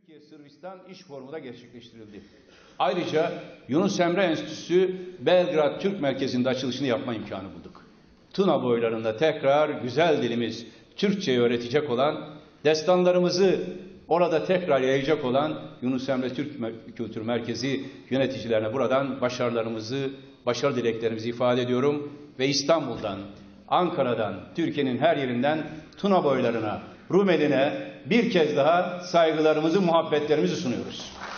Türkiye-Sırbistan İş Forumu da gerçekleştirildi. Ayrıca Yunus Emre Enstitüsü Belgrad Türk Merkezi'nde açılışını yapma imkanı bulduk. Tuna boylarında tekrar güzel dilimiz Türkçe'yi öğretecek olan, destanlarımızı orada tekrar yayacak olan Yunus Emre Türk Kültür Merkezi yöneticilerine buradan başarı dileklerimizi ifade ediyorum ve İstanbul'dan, Ankara'dan, Türkiye'nin her yerinden Tuna boylarına, Rumeli'ne bir kez daha saygılarımızı, muhabbetlerimizi sunuyoruz.